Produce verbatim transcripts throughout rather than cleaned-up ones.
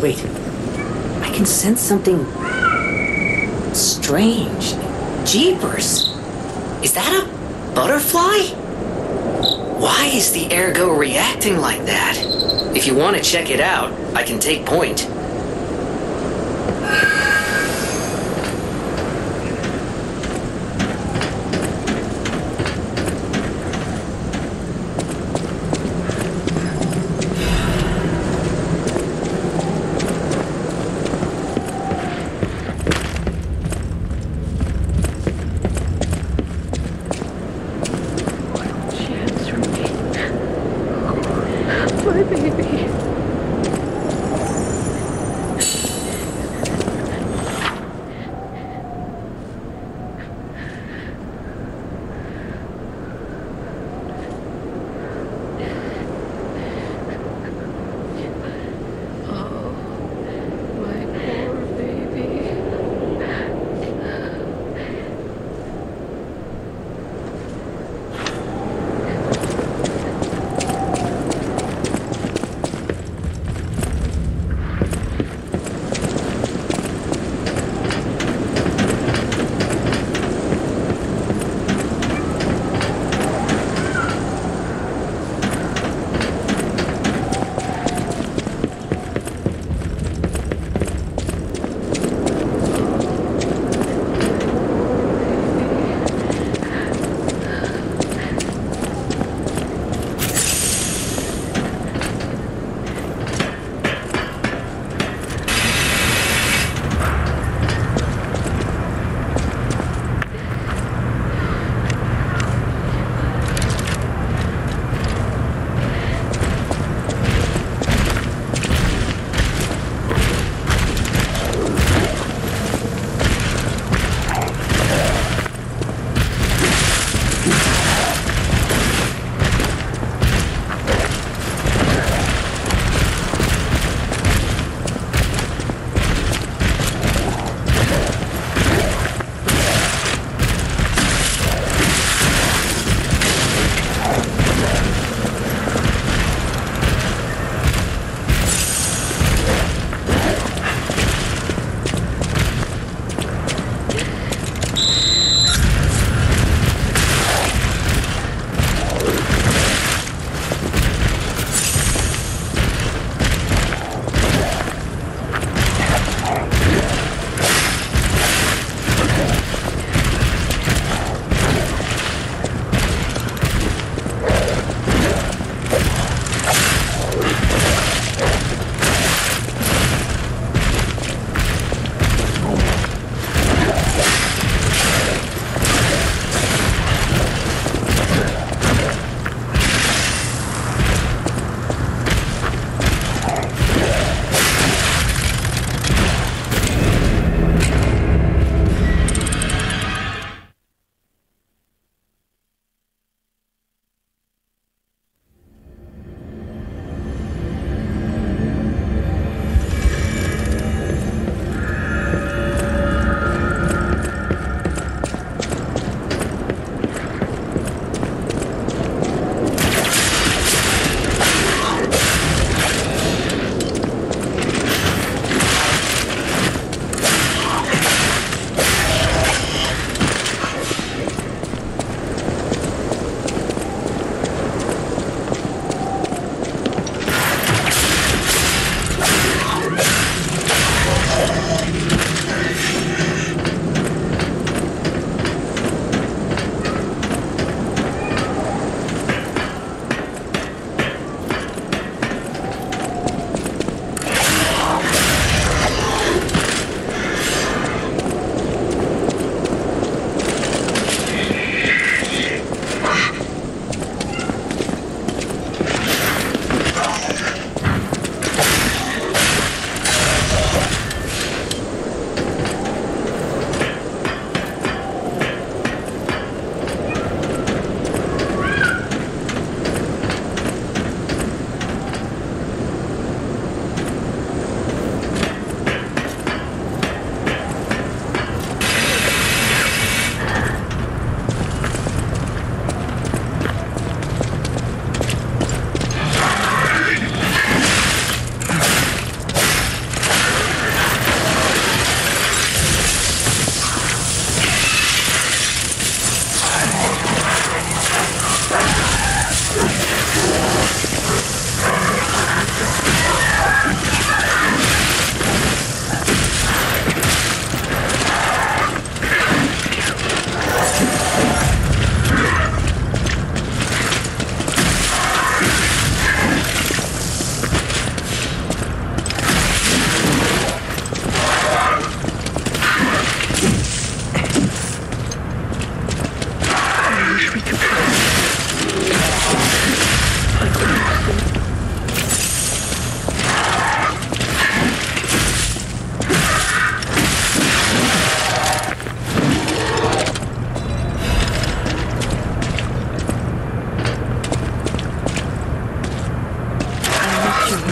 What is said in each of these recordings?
Wait. I can sense something strange. Jeepers. Is that a butterfly? Why is the ergo reacting like that? If you want to check it out, I can take point.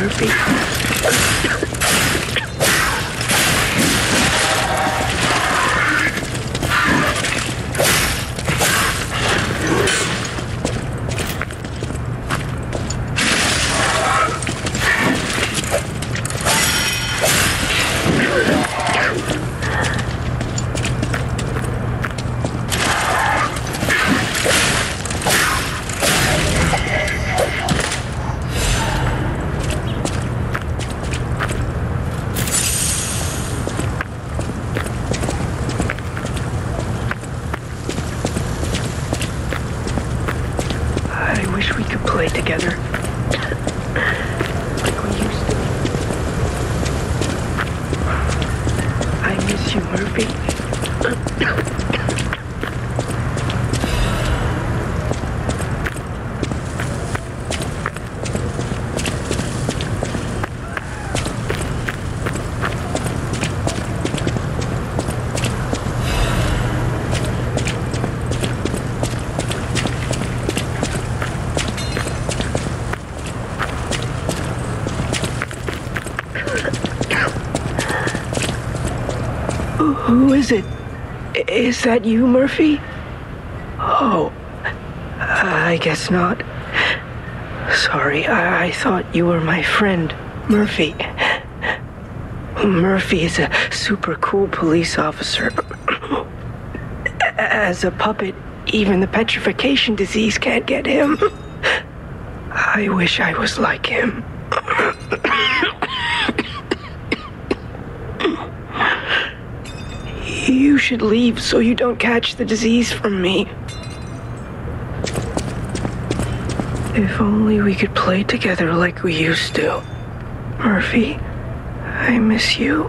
Murphy. Play together like we used to. I miss you, Murphy. Who is it? Is that you, Murphy? Oh, I guess not. Sorry, I, I thought you were my friend, Murphy. Murphy is a super cool police officer. As a puppet, even the petrification disease can't get him. I wish I was like him. You should leave so you don't catch the disease from me. If only we could play together like we used to. Murphy, I miss you.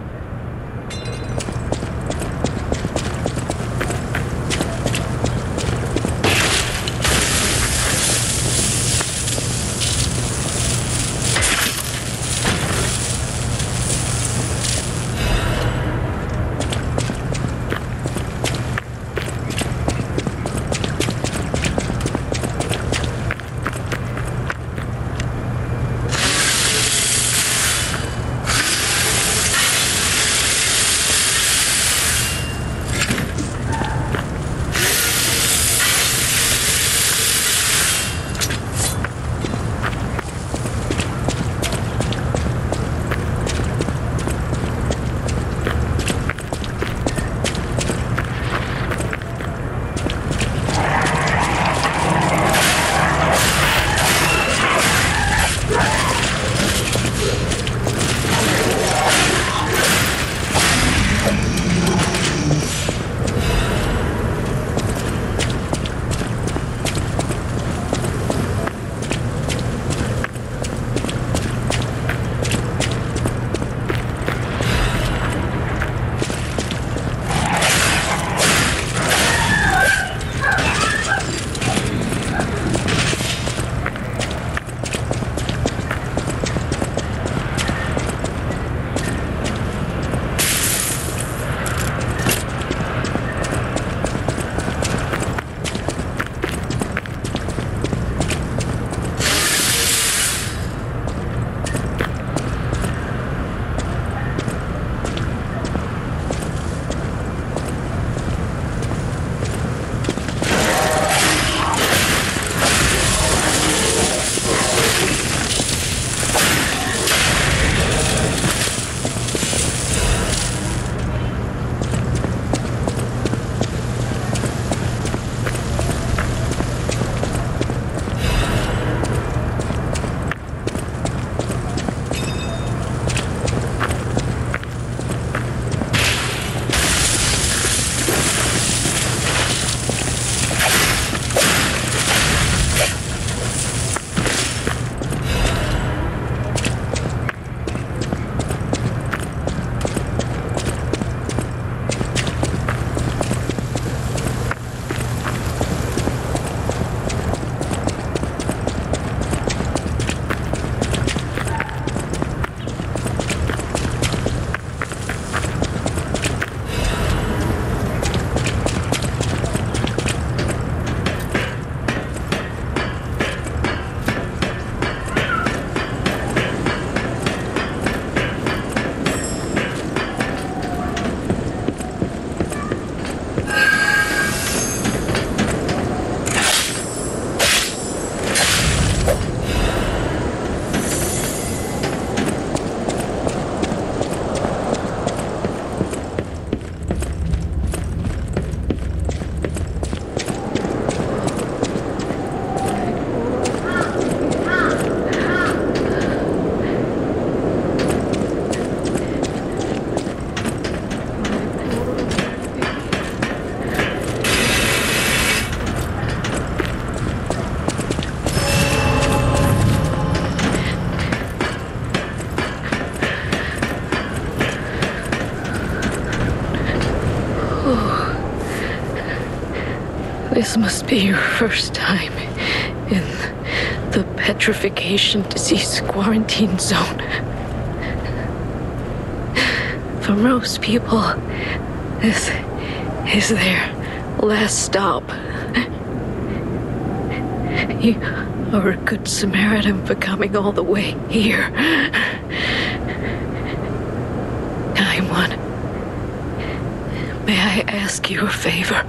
This must be your first time in the petrification disease quarantine zone. For most people, this is their last stop. You are a good Samaritan for coming all the way here. I'm one. May I ask you a favor?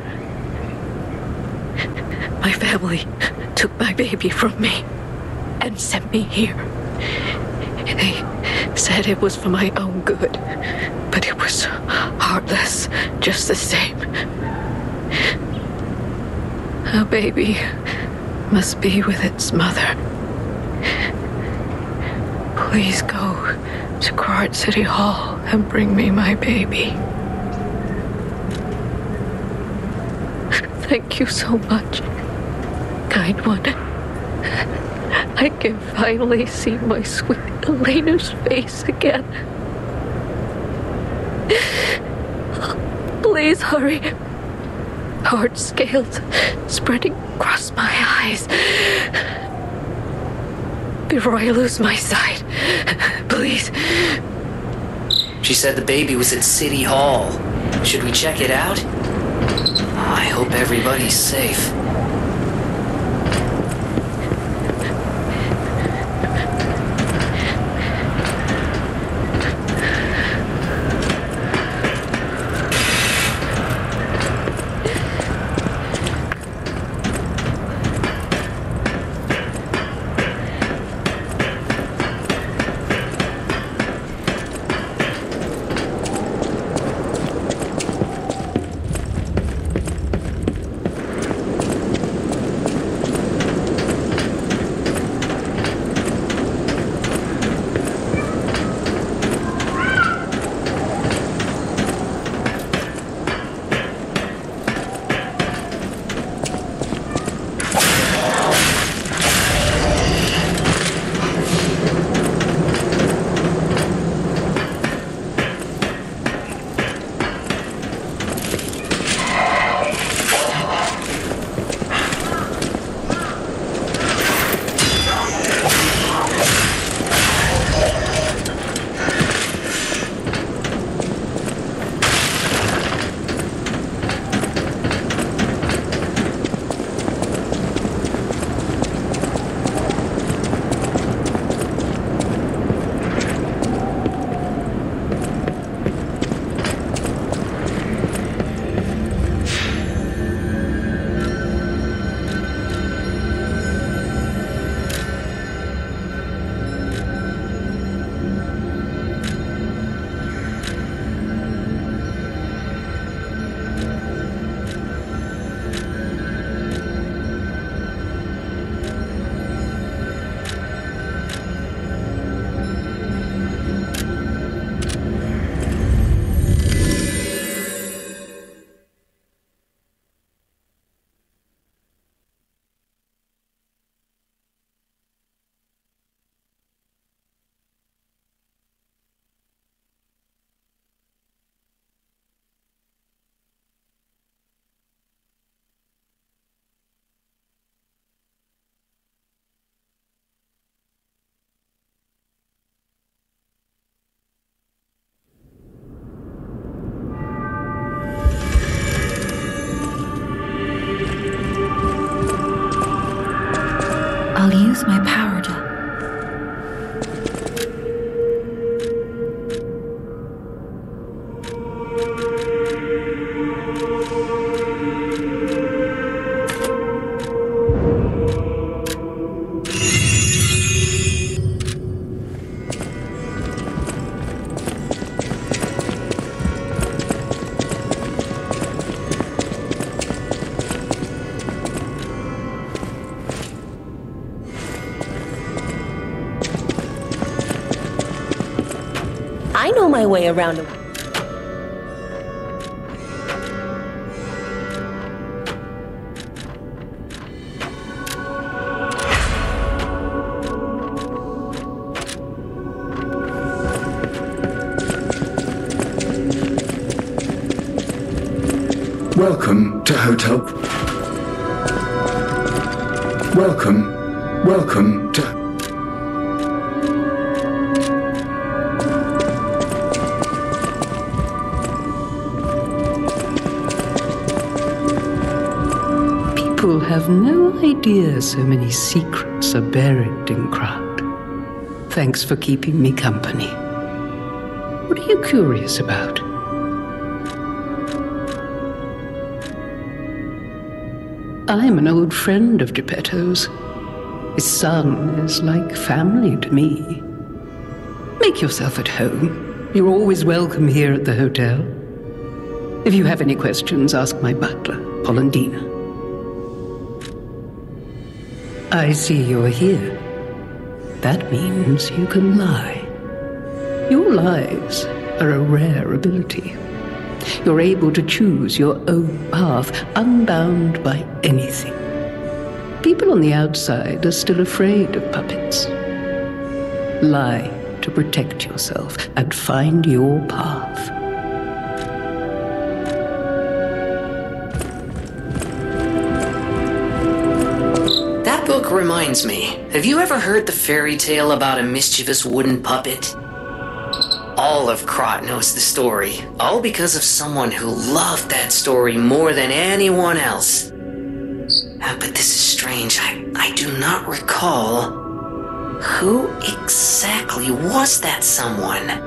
My family took my baby from me and sent me here. They said it was for my own good, but it was heartless just the same. A baby must be with its mother. Please go to Quart City Hall and bring me my baby. Thank you so much, kind one. I can finally see my sweet Elena's face again. Please hurry. Hard scales spreading across my eyes. Before I lose my sight, please. She said the baby was at City Hall. Should we check it out? I hope everybody's safe. I'll use my power to... I know my way around a... Welcome to Hotel... Welcome. Welcome to... People have no idea so many secrets are buried in crowd. Thanks for keeping me company. What are you curious about? I'm an old friend of Geppetto's. His son is like family to me. Make yourself at home. You're always welcome here at the hotel. If you have any questions, ask my butler, Polendina. I see you're here. That means you can lie. Your lies are a rare ability. You're able to choose your own path, unbound by anything. People on the outside are still afraid of puppets. Lie to protect yourself and find your path. That book reminds me. Have you ever heard the fairy tale about a mischievous wooden puppet? All of Krot knows the story, all because of someone who loved that story more than anyone else. Uh, but this is strange. I, I do not recall. Who exactly was that someone?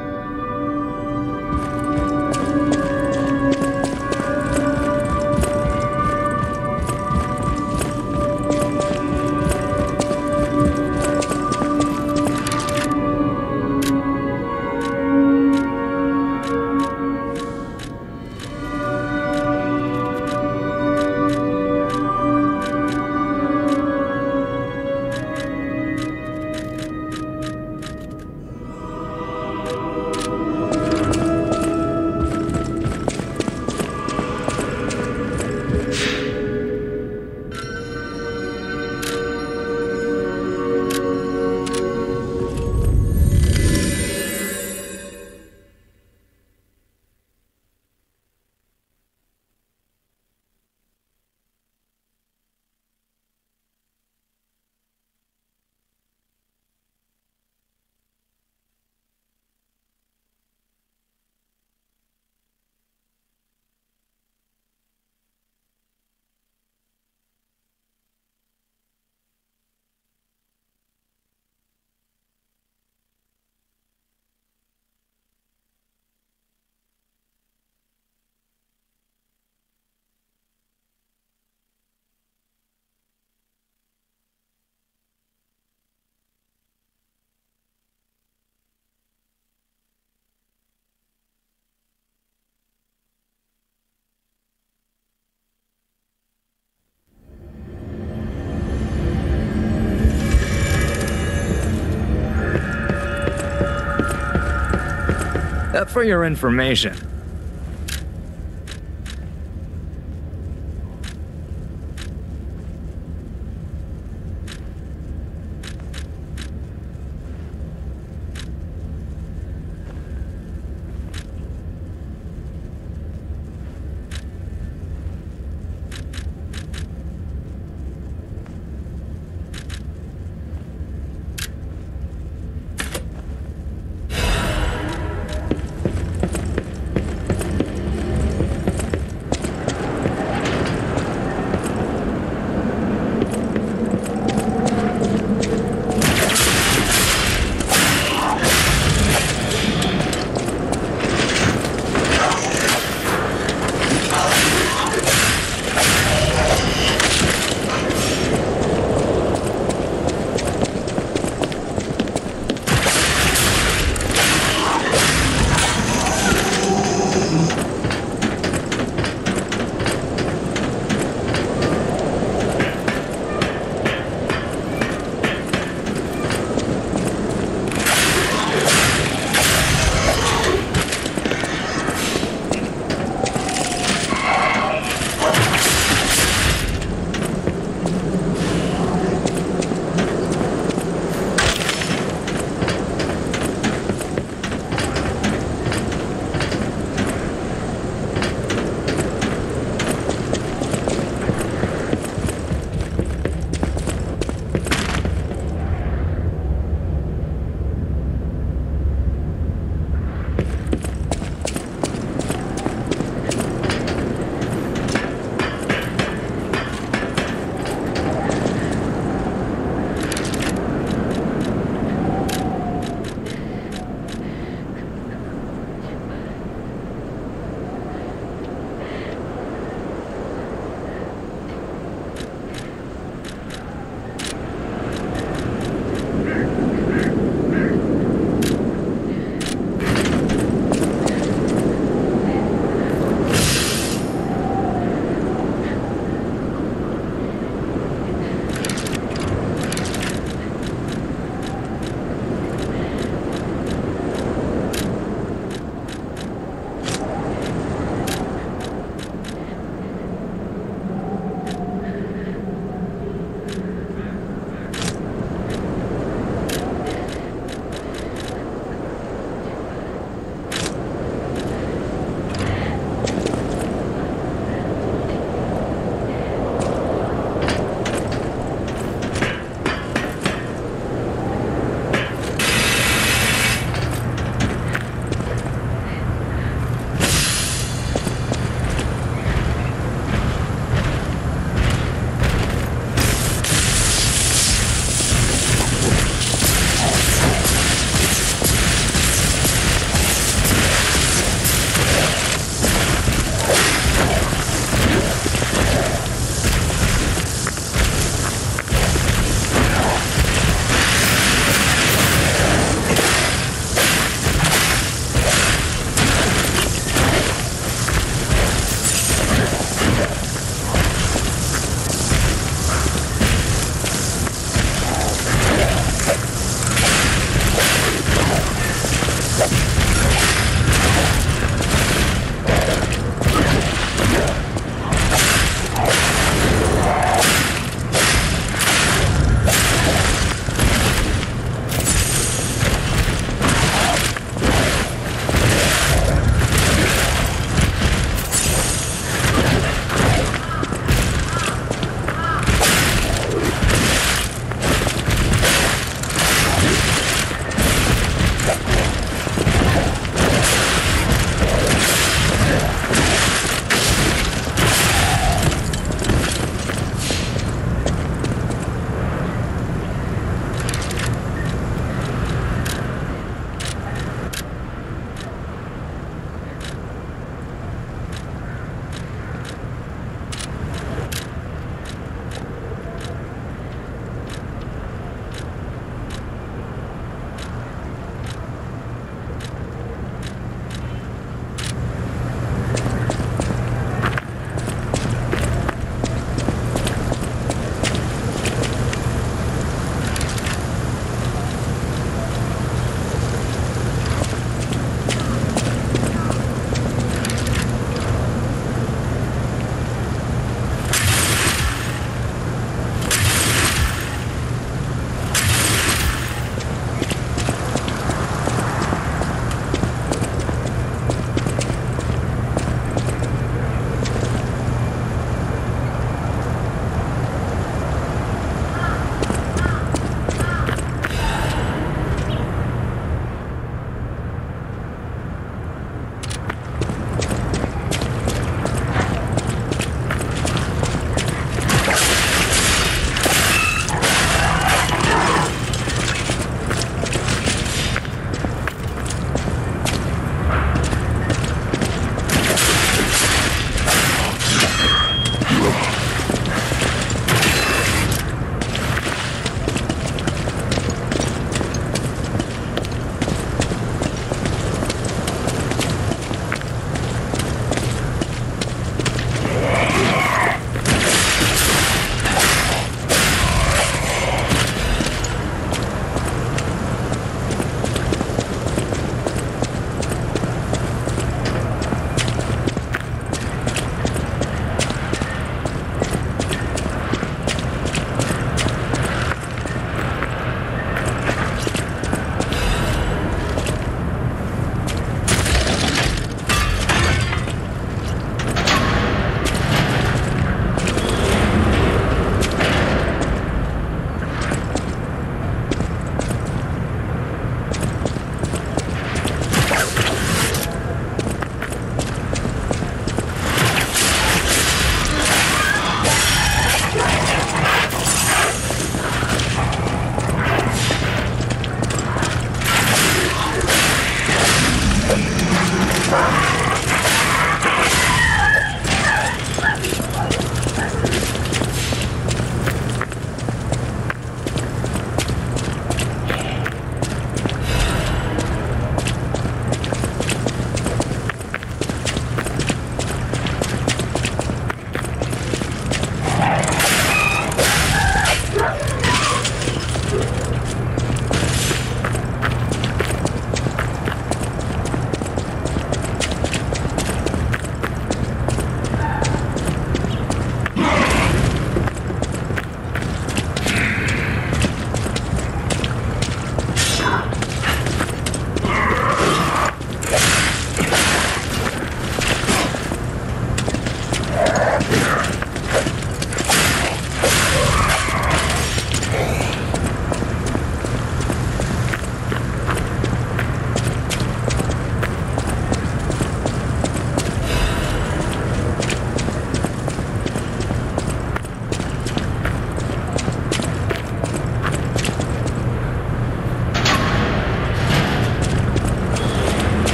Uh, for your information,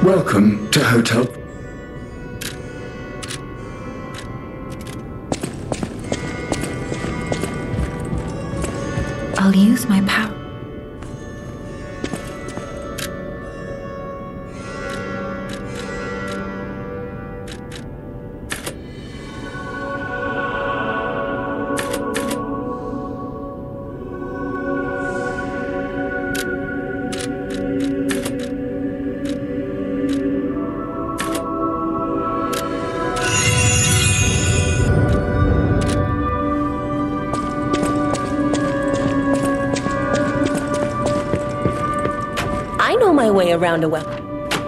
Welcome to Hotel... I'll use my power. My way around a weapon.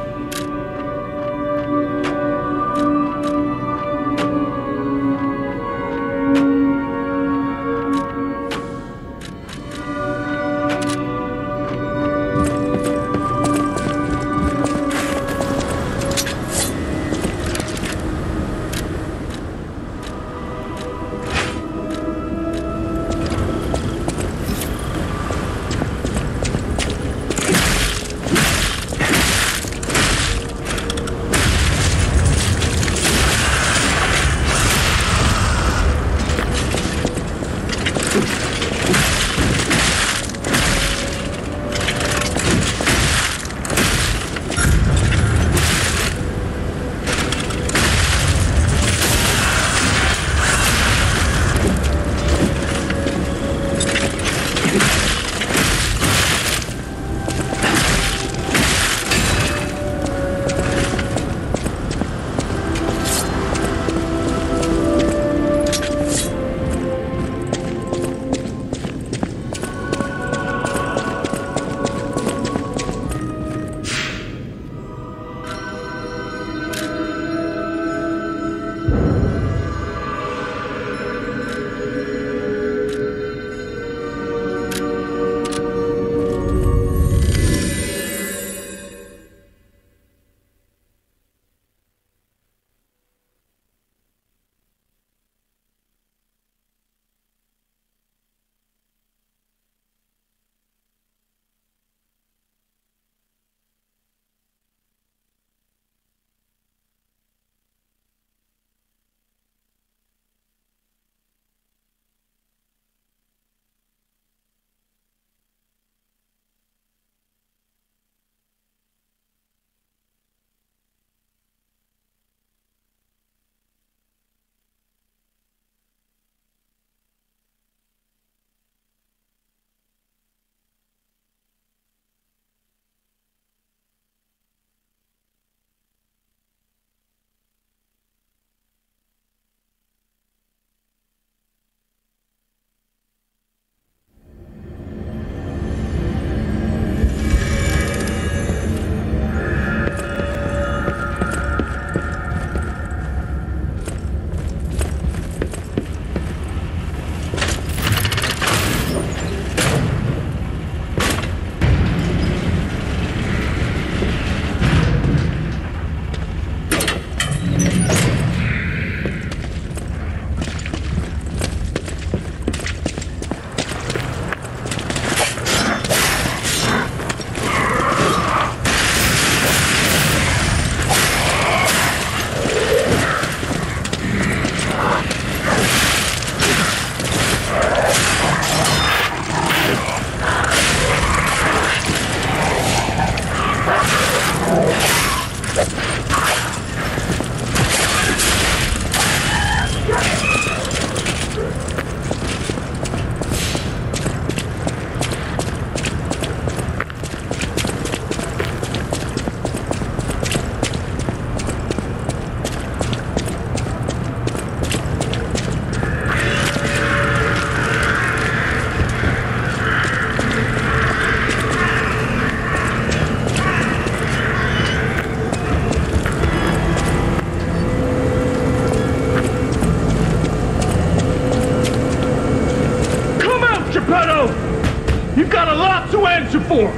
Geppetto! You've got a lot to answer for!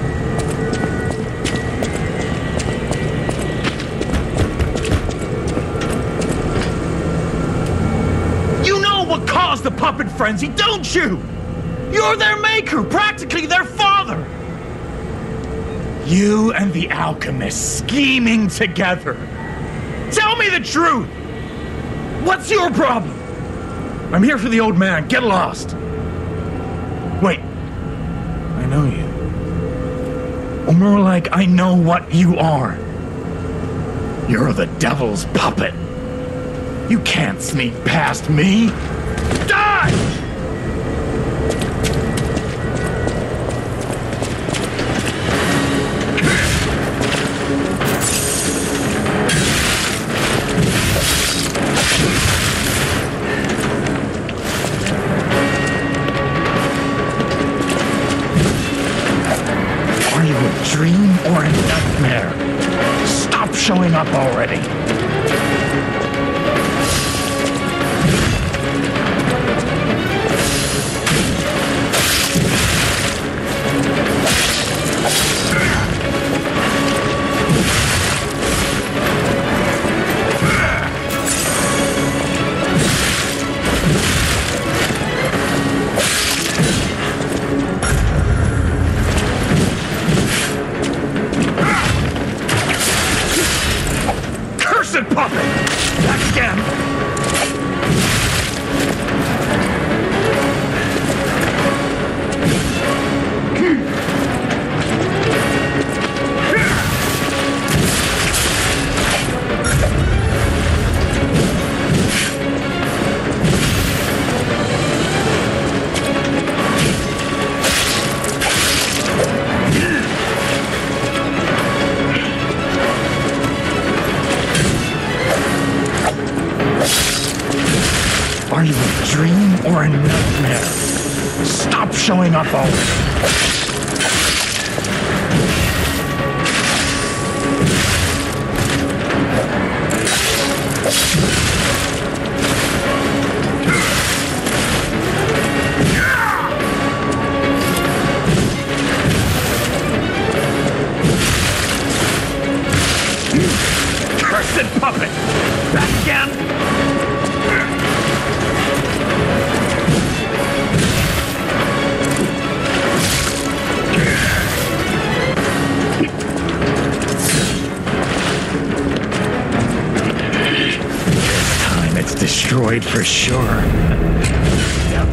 You know what caused the puppet frenzy, don't you? You're their maker, practically their father! You and the alchemist scheming together. Tell me the truth! What's your problem? I'm here for the old man. Get lost. Wait. I know you. Or more like, I know what you are. You're the devil's puppet. You can't sneak past me. Die! Are you a dream or a nightmare? Stop showing up already. Cursed puppet! Back again! Are you a dream or a nightmare? Stop showing up already. Cursed puppet! Back again! It's destroyed for sure. Yep.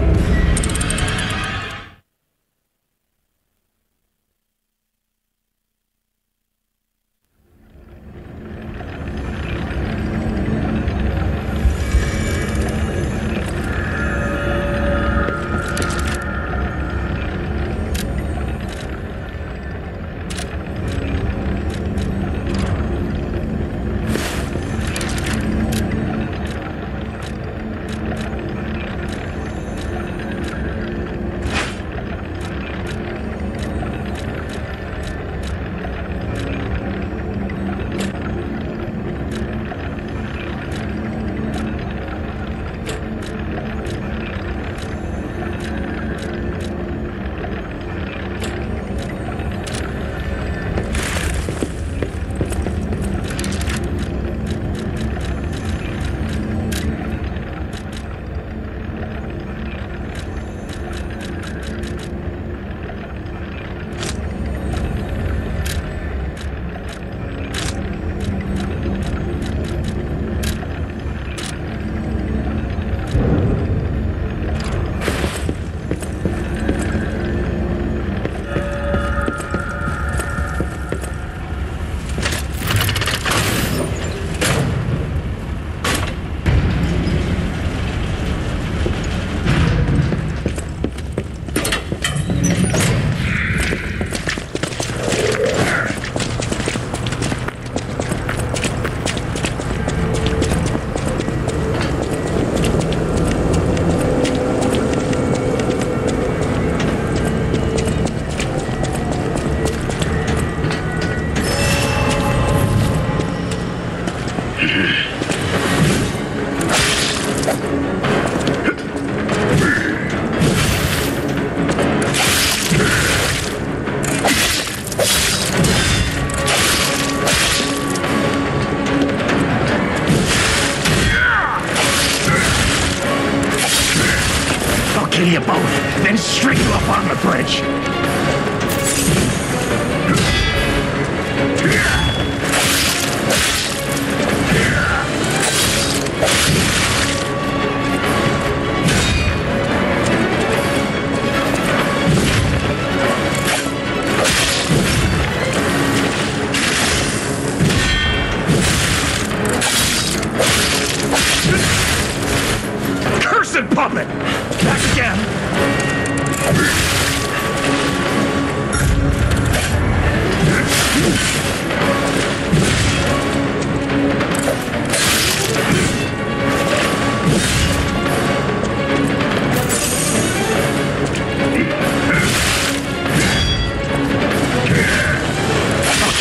kill you both, then string you up on the bridge.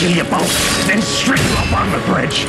kill you both, then string you up on the bridge.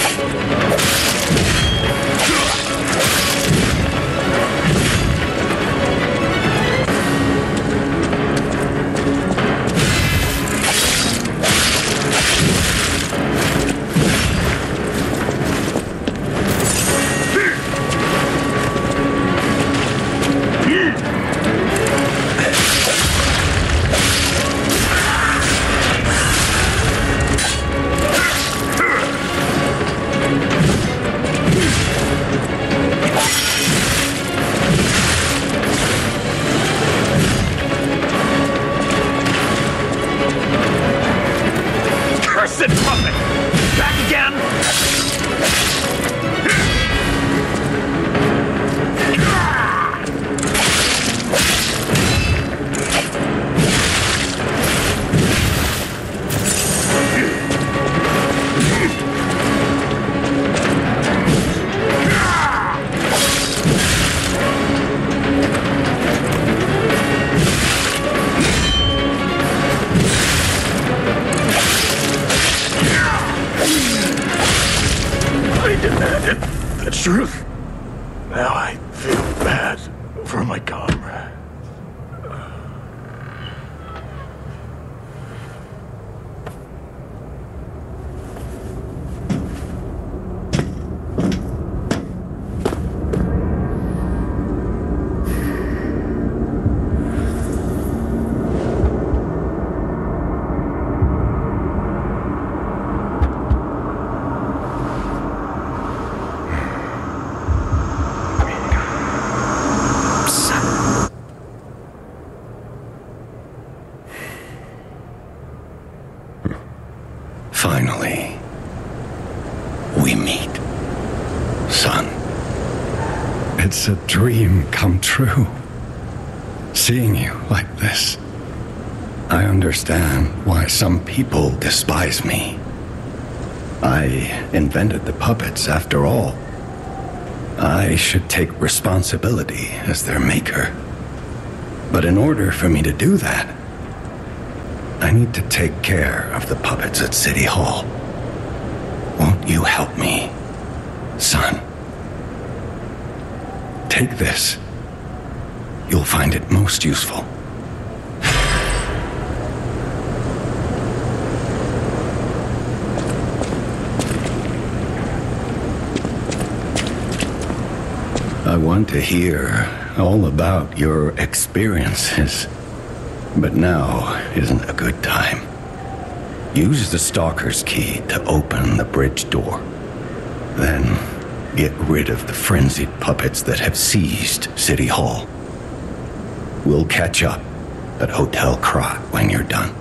Cursed puppet! Back again! Demanded the truth. Now I feel bad for my comrade. Finally, we meet, son. It's a dream come true. Seeing you like this. I understand why some people despise me. I invented the puppets after all. I should take responsibility as their maker. But in order for me to do that, I need to take care of the puppets at City Hall. Won't you help me, son? Take this. You'll find it most useful. I want to hear all about your experiences. But now isn't a good time. Use the Stalker's key to open the bridge door. Then get rid of the frenzied puppets that have seized City Hall. We'll catch up at Hotel Krat when you're done.